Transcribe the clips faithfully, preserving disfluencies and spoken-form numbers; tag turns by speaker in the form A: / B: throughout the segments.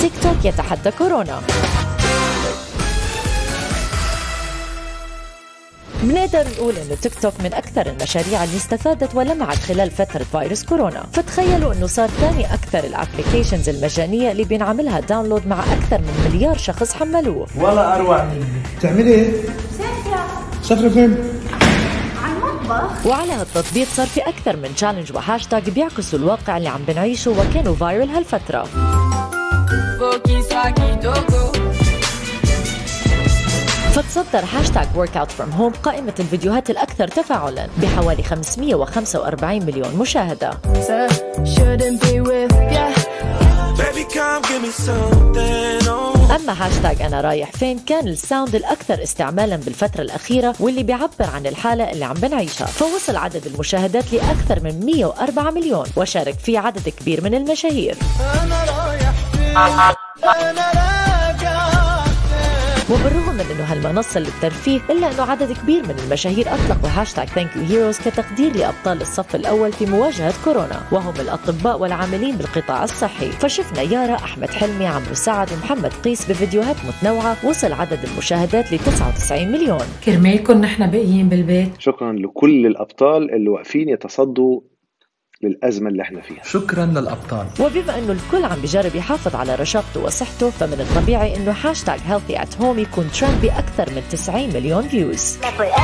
A: تيك توك يتحدى كورونا. بنقدر نقول انه تيك توك من اكثر المشاريع اللي استفادت ولمعت خلال فتره فيروس كورونا، فتخيلوا انه صار ثاني اكثر الابلكيشنز المجانيه اللي بينعملها داونلود مع اكثر من مليار شخص حملوه.
B: والله اروع مني. بتعملي ايه؟
C: مسافره.
B: مسافره فين؟
C: على المطبخ.
A: وعلى هالتطبيق صار في اكثر من تشالنج وهاشتاج بيعكسوا الواقع اللي عم بنعيشه وكانوا فايرل هالفتره. فتصدر هاشتاج workout from home قائمة الفيديوهات الأكثر تفاعلاً بحوالي خمسمية وخمسة وأربعين مليون مشاهدة. أما هاشتاج أنا رايح فين كان الساوند الأكثر استعمالاً بالفترة الأخيرة واللي بيعبر عن الحالة اللي عم بنعيشها، فوصل عدد المشاهدات لأكثر من مية وأربعة مليون وشارك فيه عدد كبير من المشاهير. أنا رايح فين أنا وبالرغم من انه هالمنصه للترفيه الا انه عدد كبير من المشاهير اطلقوا هاشتاج ثانك يو هيروز كتقدير لابطال الصف الاول في مواجهه كورونا، وهم الاطباء والعاملين بالقطاع الصحي. فشفنا يارا، احمد حلمي، عمرو سعد ومحمد قيس بفيديوهات متنوعه وصل عدد المشاهدات ل تسعة وتسعين مليون.
D: كرمالكم نحن باقيين بالبيت.
E: شكرا لكل الابطال اللي واقفين يتصدوا للأزمة اللي احنا فيها.
B: شكرا للأبطال.
A: وبما انه الكل عم بجرب يحافظ على رشاقته وصحته، فمن الطبيعي انه هاشتاج healthy at home يكون ترند بأكثر من تسعين مليون فيوز.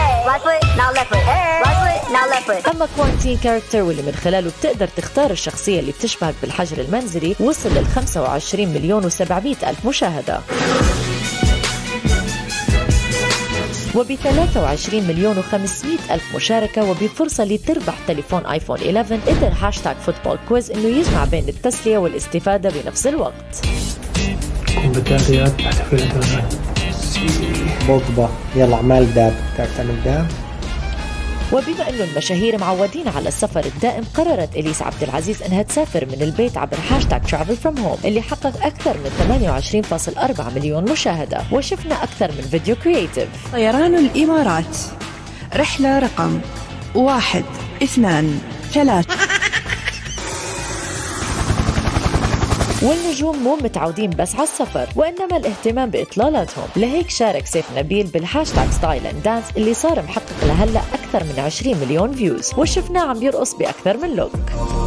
A: اما كوارنتين كاركتر واللي من خلاله بتقدر تختار الشخصية اللي بتشبهك بالحجر المنزلي وصل لل خمسة وعشرين مليون وسبعمية ألف مشاهدة. وب ثلاثة وعشرين مليون وخمسمية ألف مشاركة وبفرصة لتربح تليفون آيفون إحدى عشر، قدر هاشتاج فوتبول كويز إنه يجمع بين التسلية والاستفادة بنفس الوقت.
B: كومبتاتيات بوجبا يلا عمال داب، بتعرف تعمل داب؟
A: وبما انه المشاهير معودين على السفر الدائم، قررت إليس عبد العزيز انها تسافر من البيت عبر هاشتاج travel from home اللي حقق اكثر من ثمانية وعشرين فاصلة أربعة مليون مشاهده، وشفنا اكثر من فيديو كرييتيف.
F: طيران الامارات، رحله رقم واحد اثنان ثلاثة.
A: والنجوم مو متعودين بس على السفر وإنما الاهتمام بإطلالاتهم، لهيك شارك سيف نبيل بالهاشتاج ستايل اند دانس اللي صار محقق لهلا أكثر من عشرين مليون فيوز، وشفناه عم يرقص بأكثر من لوك.